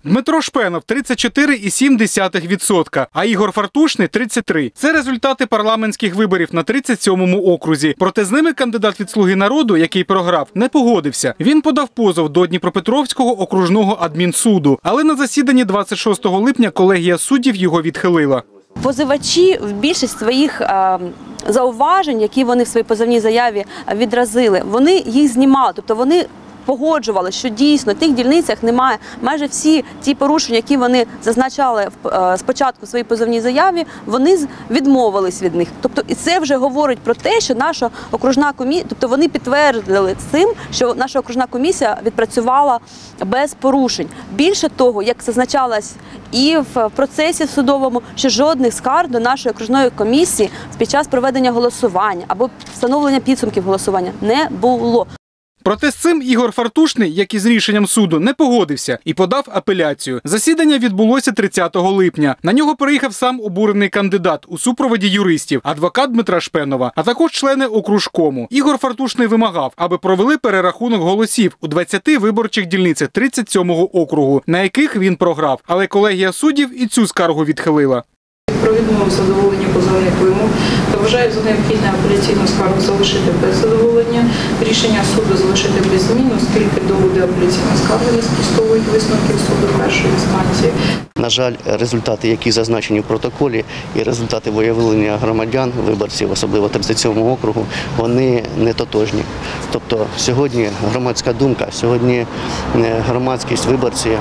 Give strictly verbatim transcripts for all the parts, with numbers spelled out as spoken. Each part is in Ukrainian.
Дмитро Шпенов – тридцять чотири цілих сім десятих відсотка, а Ігор Фартушний – тридцять три. Це результати парламентських виборів на тридцять сьомому окрузі. Проте з ними кандидат від «Слуги народу», який програв, не погодився. Він подав позов до Дніпропетровського окружного адмінсуду, але на засіданні двадцять шостого липня колегія суддів його відхилила. Позивачі в більшість своїх е, зауважень, які вони в своїй позовній заяві відразили, вони їх знімали, тобто вони погоджували, що дійсно в тих дільницях немає майже всі ті порушення, які вони зазначали спочатку в своїй позовній заяві, вони відмовились від них. Тобто і це вже говорить про те, що наша окружна комісія, тобто вони підтвердили цим, що наша окружна комісія відпрацювала без порушень. Більше того, як зазначалось і в процесі судовому, що жодних скарг до нашої окружної комісії під час проведення голосування або встановлення підсумків голосування не було. Проте з цим Ігор Фартушний, як і з рішенням суду, не погодився і подав апеляцію. Засідання відбулося тридцятого липня. На нього приїхав сам обурений кандидат у супроводі юристів, адвокат Дмитра Шпенова, а також члени окружкому. Ігор Фартушний вимагав, аби провели перерахунок голосів у двадцяти виборчих дільницях тридцять сьомого округу, на яких він програв. Але колегія суддів і цю скаргу відхилила. Про відмову задоволення позовних вимог та вважаю за необхідне апеляційну скаргу залишити без задоволення, рішення суду залишити без змін, оскільки доводи апеляційної скарги не спростовують висновків суду першої інстанції. На жаль, результати, які зазначені в протоколі, і результати виявлення громадян, виборців, особливо тридцять сьомого округу, вони не тотожні. Тобто сьогодні громадська думка, сьогодні громадськість, виборці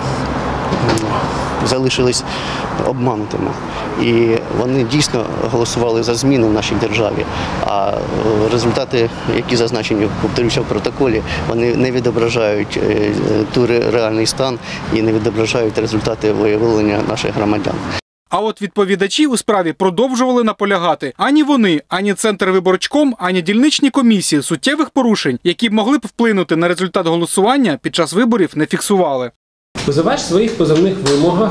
залишились обманутими. І вони дійсно голосували за зміни в нашій державі, а результати, які зазначені, повторюся, в протоколі, вони не відображають той реальний стан і не відображають результати виявлення наших громадян. А от відповідачі у справі продовжували наполягати. Ані вони, ані Центрвиборчком, ані дільничні комісії суттєвих порушень, які б могли б вплинути на результат голосування, під час виборів не фіксували. Позивач в своїх позовних вимогах,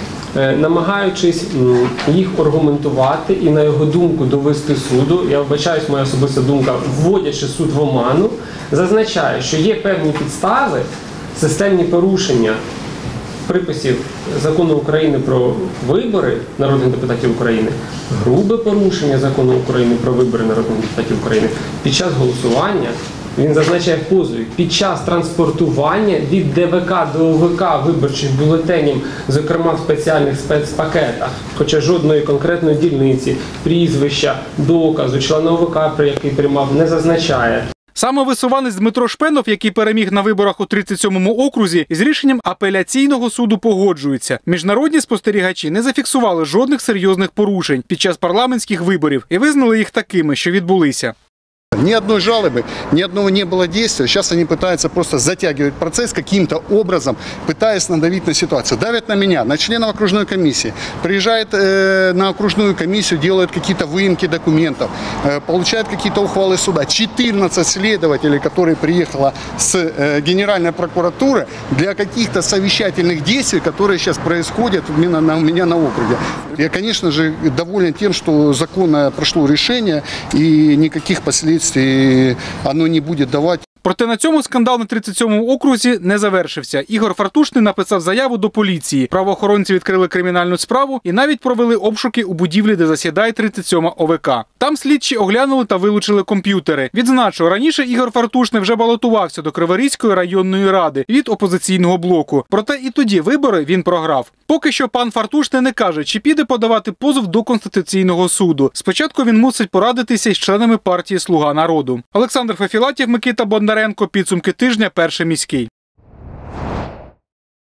намагаючись їх аргументувати і, на його думку, довести суду, я вбачаюсь, моя особиста думка, вводячи суд в оману, зазначає, що є певні підстави, системні порушення приписів Закону України про вибори народних депутатів України, грубе порушення Закону України про вибори народних депутатів України під час голосування. Він зазначає в позові, під час транспортування від Де Вэ Ка до О Вэ Ка виборчих бюлетенів, зокрема в спеціальних спецпакетах, хоча жодної конкретної дільниці, прізвища, доказу, члена О Вэ Ка, про який приймав, не зазначає. Самовисуванець Дмитро Шпенов, який переміг на виборах у тридцять сьомому окрузі, із рішенням апеляційного суду погоджується. Міжнародні спостерігачі не зафіксували жодних серйозних порушень під час парламентських виборів і визнали їх такими, що відбулися. Ни одной жалобы, ни одного не было действия. Сейчас они пытаются просто затягивать процесс каким-то образом, пытаясь надавить на ситуацию. Давят на меня, на членов окружной комиссии. Приезжает э, на окружную комиссию, делают какие-то выемки документов, э, получают какие-то ухвалы суда. четырнадцать следователей, которые приехали с э, Генеральной прокуратуры для каких-то совещательных действий, которые сейчас происходят именно на, у меня на округе. Я, конечно же, доволен тем, что законно прошло решение и никаких последствий оно не буде давати. Проте на цьому скандал на тридцять сьомому окрузі не завершився. Ігор Фартушний написав заяву до поліції. Правоохоронці відкрили кримінальну справу і навіть провели обшуки у будівлі, де засідає тридцять сьома О Вэ Ка. Там слідчі оглянули та вилучили комп'ютери. Відзначу, раніше Ігор Фартушний вже балотувався до Криворізької районної ради від опозиційного блоку. Проте і тоді вибори він програв. Поки що пан Фартушний не каже, чи піде подавати позов до Конституційного суду. Спочатку він мусить порадитися із членами партії «Слуга народу». Олександр Фефілатів, Микита Бондаренко. Підсумки тижня. Перший міський.